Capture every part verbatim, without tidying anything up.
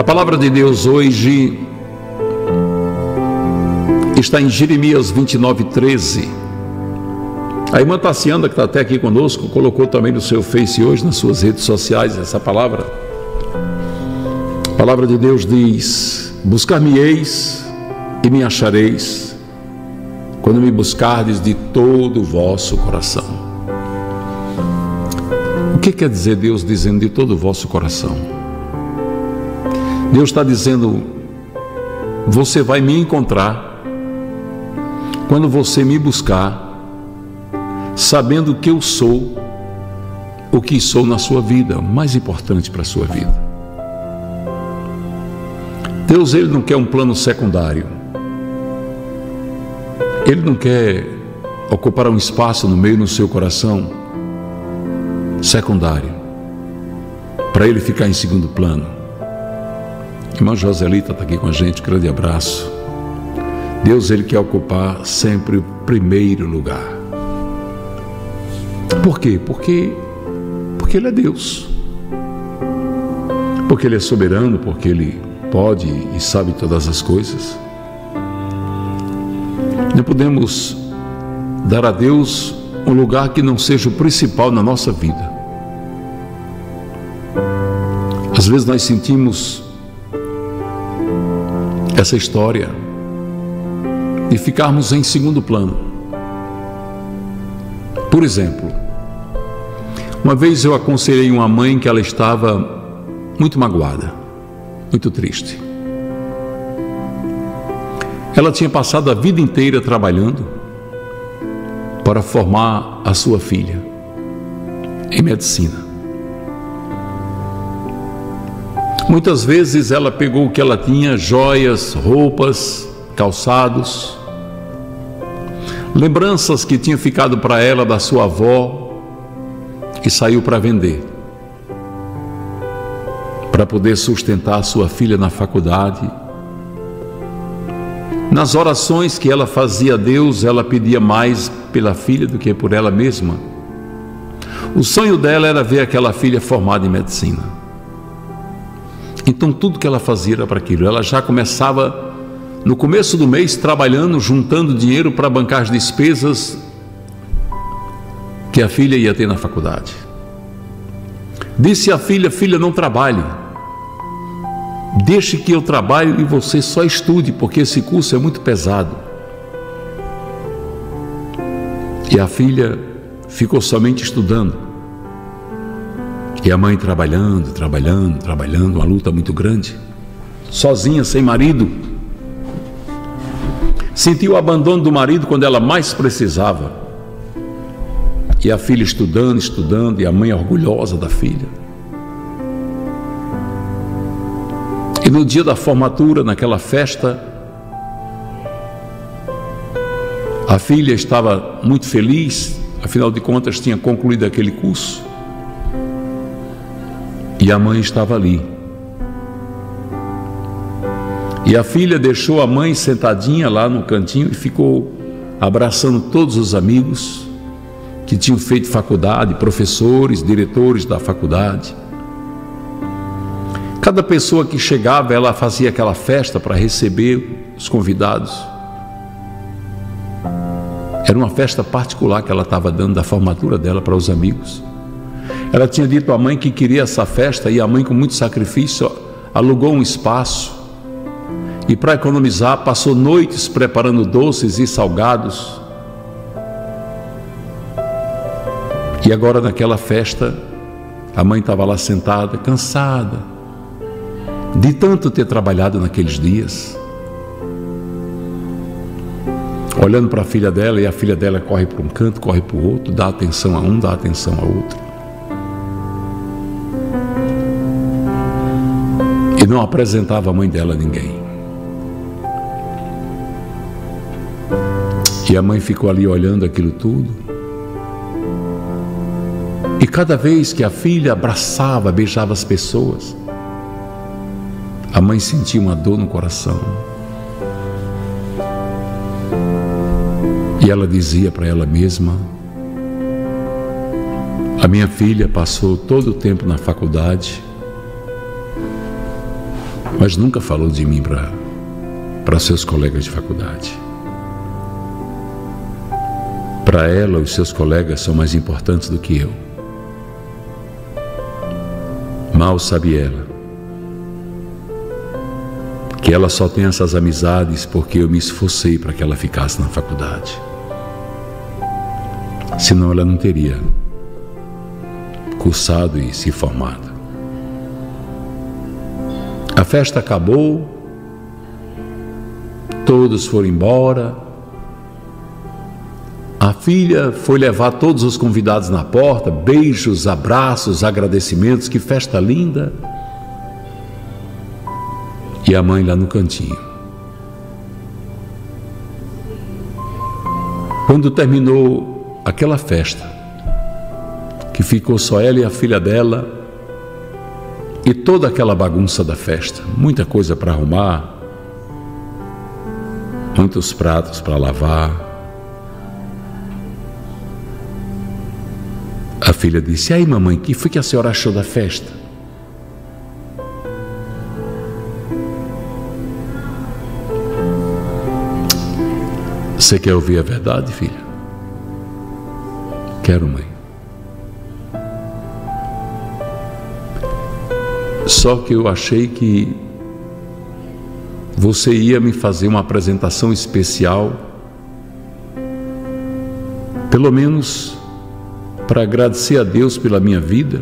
palavra de Deus hoje está em Jeremias vinte e nove, treze. A irmã Tassiana, que está até aqui conosco, colocou também no seu Face hoje, nas suas redes sociais, essa palavra. A palavra de Deus diz: buscar-me-eis e me achareis, quando me buscardes de todo o vosso coração. O que quer dizer Deus dizendo de todo o vosso coração? Deus está dizendo: você vai me encontrar quando você me buscar, sabendo que eu sou o que sou na sua vida, o mais importante para a sua vida. Deus, Ele não quer um plano secundário. Ele não quer ocupar um espaço no meio do seu coração secundário, para Ele ficar em segundo plano. Irmã Joselita está aqui com a gente, um grande abraço. Deus, Ele quer ocupar sempre o primeiro lugar. Por quê? Porque, porque Ele é Deus. Porque Ele é soberano, porque Ele pode e sabe todas as coisas. Não podemos dar a Deus um lugar que não seja o principal na nossa vida. Às vezes nós sentimos essa história de ficarmos em segundo plano. Por exemplo, uma vez eu aconselhei uma mãe que ela estava muito magoada, muito triste. Ela tinha passado a vida inteira trabalhando para formar a sua filha em medicina. Muitas vezes ela pegou o que ela tinha, joias, roupas, calçados, lembranças que tinha ficado para ela da sua avó, e saiu para vender, para poder sustentar a sua filha na faculdade. Nas orações que ela fazia a Deus, ela pedia mais pela filha do que por ela mesma. O sonho dela era ver aquela filha formada em medicina. Então tudo que ela fazia era para aquilo. Ela já começava no começo do mês trabalhando, juntando dinheiro para bancar as despesas que a filha ia ter na faculdade. Disse à filha: filha, não trabalhe, deixe que eu trabalhe e você só estude, porque esse curso é muito pesado. E a filha ficou somente estudando, e a mãe trabalhando, trabalhando, trabalhando, uma luta muito grande, sozinha, sem marido. Sentiu o abandono do marido quando ela mais precisava. E a filha estudando, estudando, e a mãe orgulhosa da filha. E no dia da formatura, naquela festa, a filha estava muito feliz, afinal de contas tinha concluído aquele curso. E a mãe estava ali. E a filha deixou a mãe sentadinha lá no cantinho e ficou abraçando todos os amigos que tinham feito faculdade, professores, diretores da faculdade. Cada pessoa que chegava, ela fazia aquela festa para receber os convidados. Era uma festa particular que ela estava dando da formatura dela para os amigos. Ela tinha dito à mãe que queria essa festa, e a mãe, com muito sacrifício, alugou um espaço e, para economizar, passou noites preparando doces e salgados. E agora, naquela festa, a mãe estava lá sentada, cansada de tanto ter trabalhado naqueles dias, olhando para a filha dela, e a filha dela corre para um canto, corre para o outro, dá atenção a um, dá atenção a outro. E não apresentava a mãe dela a ninguém. E a mãe ficou ali olhando aquilo tudo. E cada vez que a filha abraçava, beijava as pessoas, a mãe sentia uma dor no coração. E ela dizia para ela mesma: a minha filha passou todo o tempo na faculdade mas nunca falou de mim para para seus colegas de faculdade. Para ela, os seus colegas são mais importantes do que eu. Mal sabe ela que ela só tem essas amizades porque eu me esforcei para que ela ficasse na faculdade. Senão ela não teria cursado e se formado. A festa acabou, todos foram embora. A filha foi levar todos os convidados na porta, beijos, abraços, agradecimentos, que festa linda. E a mãe lá no cantinho. Quando terminou aquela festa, que ficou só ela e a filha dela, e toda aquela bagunça da festa, muita coisa para arrumar, muitos pratos para lavar, a filha disse: "E aí, mamãe, o que foi que a senhora achou da festa?" Você quer ouvir a verdade, filha? Quero, mãe. Só que eu achei que você ia me fazer uma apresentação especial, pelo menos para agradecer a Deus pela minha vida,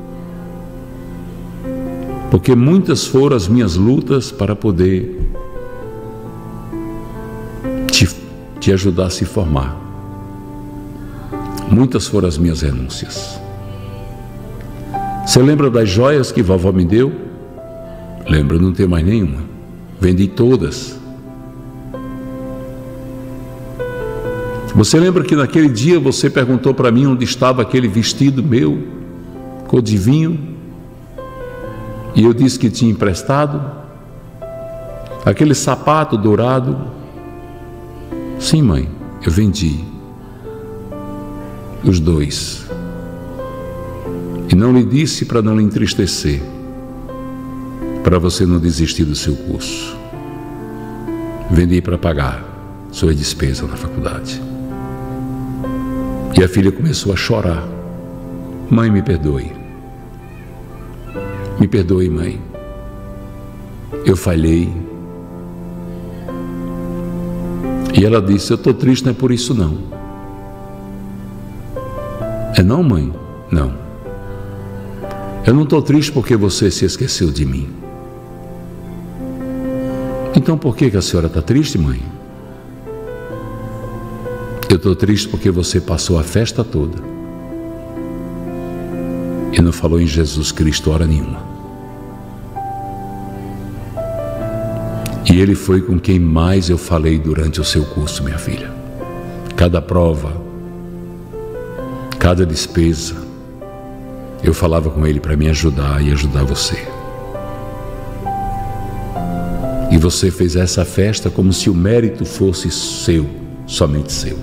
porque muitas foram as minhas lutas para poder te, te ajudar a se formar. Muitas foram as minhas renúncias. Você lembra das joias que vovó me deu? Lembra, não tenho mais nenhuma. Vendi todas. Você lembra que naquele dia você perguntou para mim onde estava aquele vestido meu, cor de vinho? E eu disse que tinha emprestado. Aquele sapato dourado. Sim, mãe, eu vendi. Os dois. E não lhe disse para não lhe entristecer, para você não desistir do seu curso. Vendi para pagar suas despesas na faculdade. E a filha começou a chorar. Mãe, me perdoe. Me perdoe, mãe. Eu falhei. E ela disse: eu estou triste, não é por isso não. É não, mãe? Não. Eu não estou triste porque você se esqueceu de mim. Então por que que a senhora está triste, mãe? Eu estou triste porque você passou a festa toda e não falou em Jesus Cristo hora nenhuma. E ele foi com quem mais eu falei durante o seu curso, minha filha. Cada prova, cada despesa, eu falava com ele para me ajudar e ajudar você. E você fez essa festa como se o mérito fosse seu, somente seu.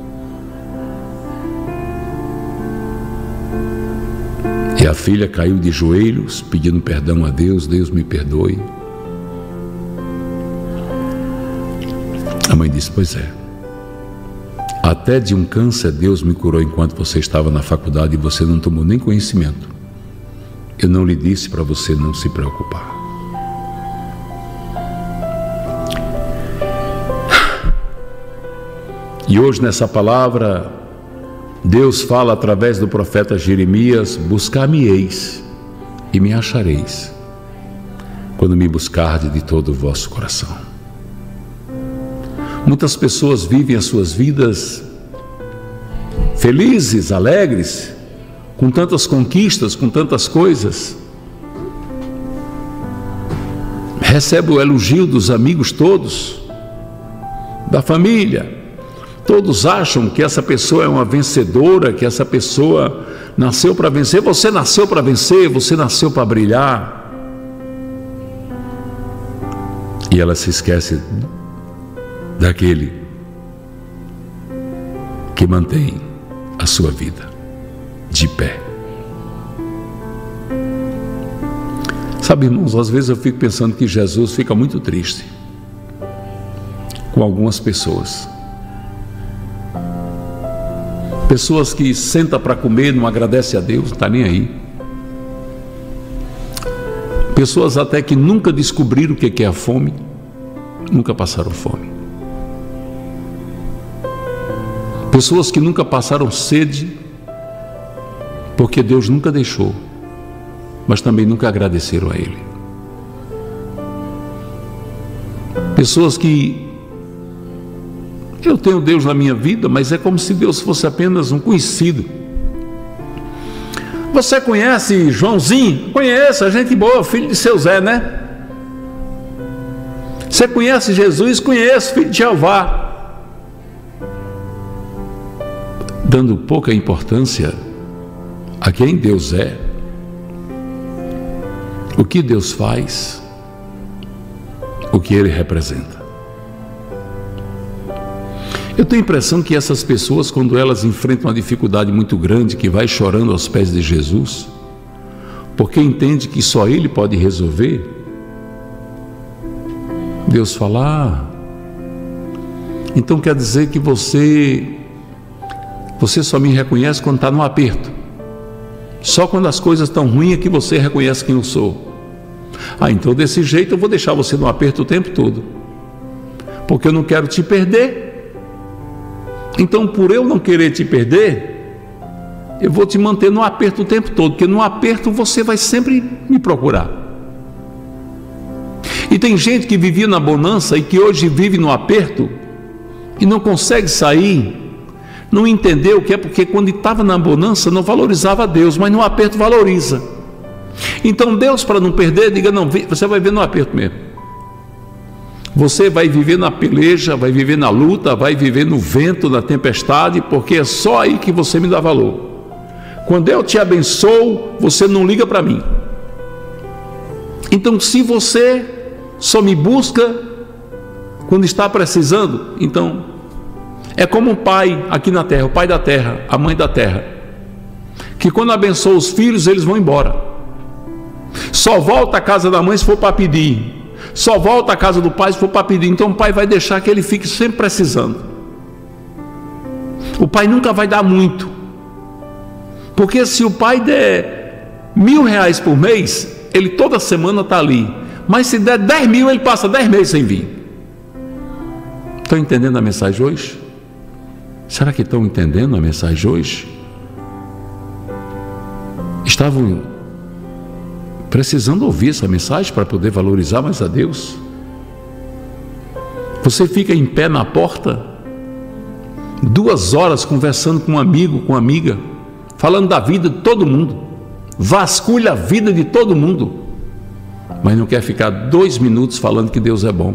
E a filha caiu de joelhos, pedindo perdão a Deus. Deus me perdoe. A mãe disse: pois é. Até de um câncer Deus me curou enquanto você estava na faculdade e você não tomou nem conhecimento. Eu não lhe disse para você não se preocupar. E hoje nessa palavra, Deus fala através do profeta Jeremias: buscar-me-eis e me achareis, quando me buscardes de todo o vosso coração. Muitas pessoas vivem as suas vidas felizes, alegres, com tantas conquistas, com tantas coisas. Recebe o elogio dos amigos todos, da família. Todos acham que essa pessoa é uma vencedora, que essa pessoa nasceu para vencer. Você nasceu para vencer, você nasceu para brilhar. E ela se esquece daquele que mantém a sua vida de pé. Sabe, irmãos, às vezes eu fico pensando que Jesus fica muito triste com algumas pessoas. Pessoas que sentam para comer, não agradecem a Deus, não está nem aí. Pessoas até que nunca descobriram o que é a fome, nunca passaram fome. Pessoas que nunca passaram sede, porque Deus nunca deixou, mas também nunca agradeceram a Ele. Pessoas que eu tenho Deus na minha vida, mas é como se Deus fosse apenas um conhecido. Você conhece Joãozinho? Conheço, gente boa, filho de seu Zé, né? Você conhece Jesus? Conheço, filho de Jeová. Dando pouca importância a quem Deus é, o que Deus faz, o que Ele representa. Eu tenho a impressão que essas pessoas, quando elas enfrentam uma dificuldade muito grande, que vai chorando aos pés de Jesus, porque entende que só Ele pode resolver, Deus fala, ah, então quer dizer que você, você só me reconhece quando está no aperto. Só quando as coisas estão ruins é que você reconhece quem eu sou. Ah, então desse jeito eu vou deixar você no aperto o tempo todo, porque eu não quero te perder. Então, por eu não querer te perder, eu vou te manter no aperto o tempo todo, porque no aperto você vai sempre me procurar. E tem gente que vivia na bonança e que hoje vive no aperto e não consegue sair, não entendeu o que é, porque quando estava na bonança não valorizava a Deus, mas no aperto valoriza. Então Deus, para não perder, diga, não, você vai ver no aperto mesmo. Você vai viver na peleja, vai viver na luta, vai viver no vento, na tempestade, porque é só aí que você me dá valor. Quando eu te abençoo, você não liga para mim. Então, se você só me busca quando está precisando, então é como um pai aqui na terra, o pai da terra, a mãe da terra, que quando abençoa os filhos, eles vão embora. Só volta à casa da mãe se for para pedir. Só volta à casa do pai se for para pedir. Então o pai vai deixar que ele fique sempre precisando. O pai nunca vai dar muito, porque se o pai der mil reais por mês, ele toda semana está ali. Mas se der dez mil, ele passa dez meses sem vir. Estão entendendo a mensagem hoje? Será que estão entendendo a mensagem hoje? Estavam precisando ouvir essa mensagem para poder valorizar mais a Deus. Você fica em pé na porta duas horas conversando com um amigo, com uma amiga, falando da vida de todo mundo, vasculha a vida de todo mundo, mas não quer ficar dois minutos falando que Deus é bom.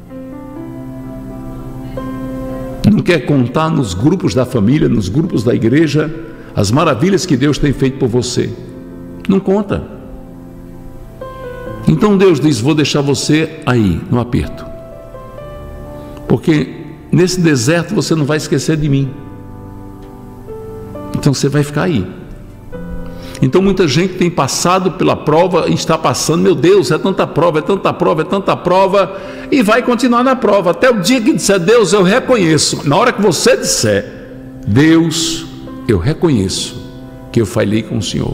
Não quer contar nos grupos da família, nos grupos da igreja, as maravilhas que Deus tem feito por você. Não conta. Então Deus diz, vou deixar você aí, no aperto, porque nesse deserto você não vai esquecer de mim. Então você vai ficar aí. Então muita gente tem passado pela prova e está passando, meu Deus, é tanta prova, é tanta prova, é tanta prova, e vai continuar na prova, até o dia que disser, Deus, eu reconheço. Na hora que você disser, Deus, eu reconheço que eu falhei com o Senhor,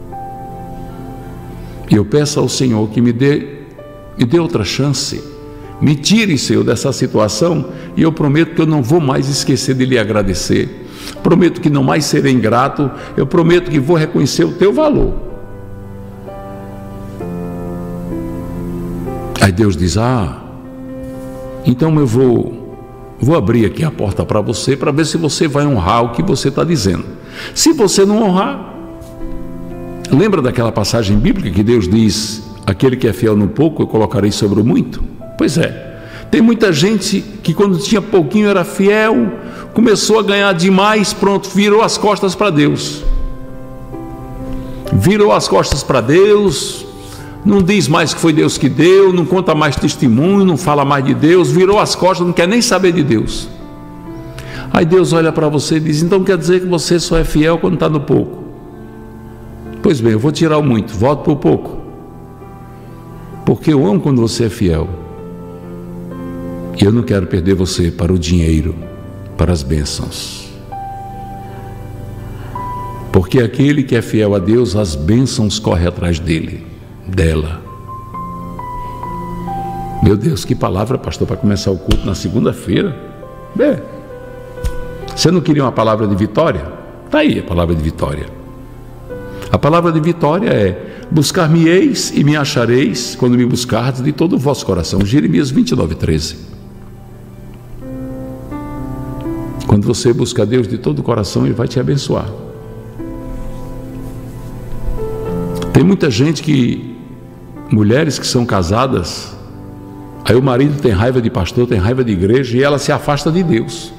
e eu peço ao Senhor que me dê, me dê outra chance, me tire, Senhor, dessa situação, e eu prometo que eu não vou mais esquecer de lhe agradecer, prometo que não mais serei ingrato, eu prometo que vou reconhecer o teu valor. Aí Deus diz, ah, então eu vou, vou abrir aqui a porta para você, para ver se você vai honrar o que você está dizendo. Se você não honrar, lembra daquela passagem bíblica que Deus diz, aquele que é fiel no pouco, eu colocarei sobre o muito? Pois é, tem muita gente que quando tinha pouquinho era fiel, começou a ganhar demais, pronto, virou as costas para Deus. Virou as costas para Deus, não diz mais que foi Deus que deu, não conta mais testemunho, não fala mais de Deus, virou as costas, não quer nem saber de Deus. Aí Deus olha para você e diz, então quer dizer que você só é fiel quando está no pouco? Pois bem, eu vou tirar o muito, volto para o pouco. Porque eu amo quando você é fiel. E eu não quero perder você para o dinheiro, para as bênçãos. Porque aquele que é fiel a Deus, as bênçãos correm atrás dele, dela. Meu Deus, que palavra, pastor, para começar o culto na segunda-feira. É. Você não queria uma palavra de vitória? Está aí a palavra de vitória. A palavra de vitória é: buscar-me-eis e me achareis quando me buscardes de todo o vosso coração. Jeremias vinte e nove, treze. Quando você busca Deus de todo o coração, Ele vai te abençoar. Tem muita gente que, mulheres que são casadas, aí o marido tem raiva de pastor, tem raiva de igreja, e ela se afasta de Deus.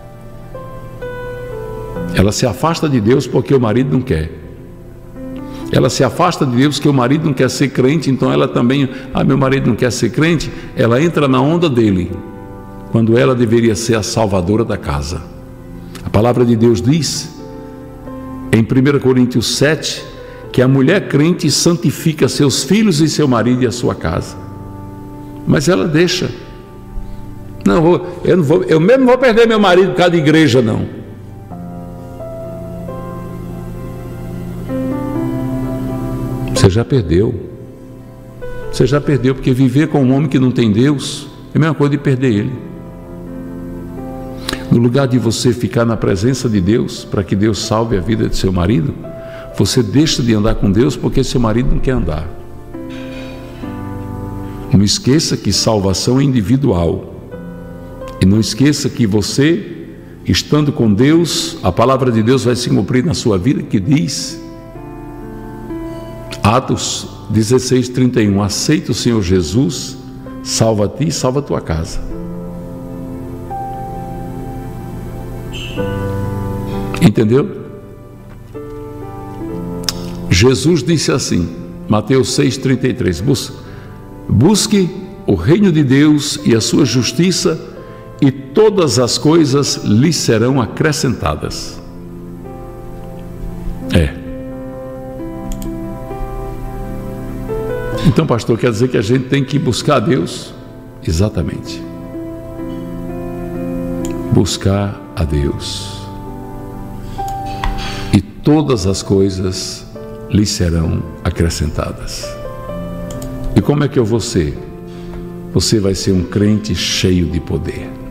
Ela se afasta de Deus porque o marido não quer. Ela se afasta de Deus porque o marido não quer ser crente, então ela também, ah, meu marido não quer ser crente, ela entra na onda dele, quando ela deveria ser a salvadora da casa. A palavra de Deus diz, em primeira Coríntios sete, que a mulher crente santifica seus filhos e seu marido e a sua casa. Mas ela deixa. Não, vou, eu, não vou, eu mesmo não vou perder meu marido por causa de igreja, não. Você já perdeu. Você já perdeu, porque viver com um homem que não tem Deus é a mesma coisa de perder ele. No lugar de você ficar na presença de Deus, para que Deus salve a vida de seu marido, você deixa de andar com Deus porque seu marido não quer andar. Não esqueça que salvação é individual. E não esqueça que você, estando com Deus, a palavra de Deus vai se cumprir na sua vida, que diz, Atos dezesseis, trinta e um, aceita o Senhor Jesus, salva a ti e salva a tua casa. Entendeu? Jesus disse assim, Mateus seis, trinta e três, busque, busque o reino de Deus e a sua justiça, e todas as coisas lhe serão acrescentadas. É. Então, pastor, quer dizer que a gente tem que buscar a Deus? Exatamente. Buscar a Deus. E todas as coisas lhe serão acrescentadas. E como é que eu vou ser? Você vai ser um crente cheio de poder.